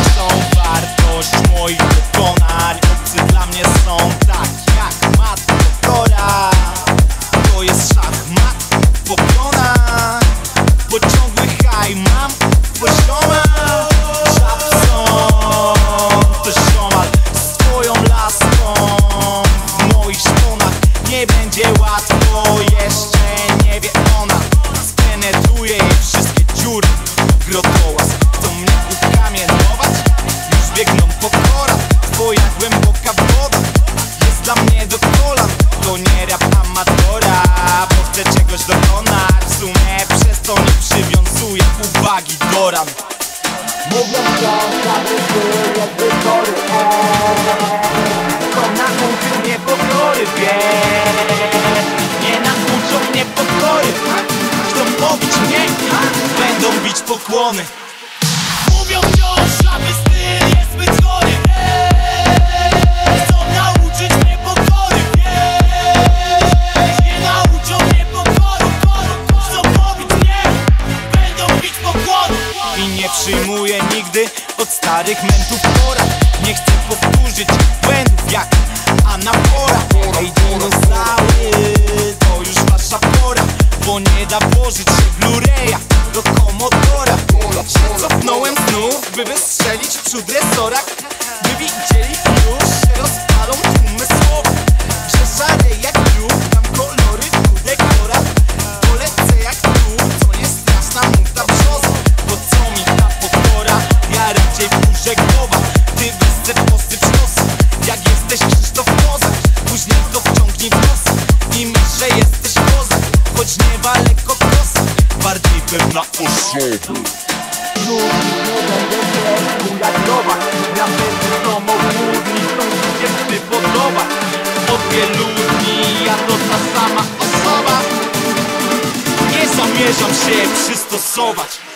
są wartość moich dokonań. Obcy dla mnie są tak jak mat doktora. To jest szachmat pokonań, bo ciągły haj mam pozioma. Żabson to ziomal z twoją laską w moich szponach. Nie będzie łatwo, jeszcze nie wie ona. Spenetruje jej wszystkie dziury. Grotołaz chcą mnie ukamienować, już biegną po korach. Twoja głęboka woda jest dla mnie do kolan. To nie rap amatora, bo chcę czegoś dokonać. W sumie przez to nie przywiązuję uwagi do ram. Mówią wciąż, aby był jakby tory. To nauczył mnie pokory, nie nauczą mnie pokory. Chcą pobić mnie, będą bić pokłony. Mówią wciąż, aby styl jest zbyt chory. Chcą nauczyć mnie pokory, nie nauczą mnie pokory. Chcą pobić mnie, będą bić pokłony. I nie przyjmuję nigdy od starych mentów porad. Nie chcę powtórzyć błędów jak Anapora. Ej dinozaury, to już wasza pora, bo nie da włożyć się Blu-raya do Commodora. Się cofnąłem znów, by wystrzelić w przód resorach, by widzieli już, że rozpalą tłumy słowa. Że szary jak lód, dam kolory w dekorach. Polecę jak tu, co nie straszna muta brzoza. Bo co mi ta pokora, ja raczej burzę głowa. Ty wysce posyp nos, jak jesteś Krzysztof Kozak. Później to wciągnij w nos i myśl, że jesteś kozak. Choć nie walę kokosa, bardziej pewna osoba. Nie będę się ujadrować. Ja będę samochódni, chcą się przypodobać. Od wielu dni ja to ta sama osoba. Nie zamierzam się przystosować.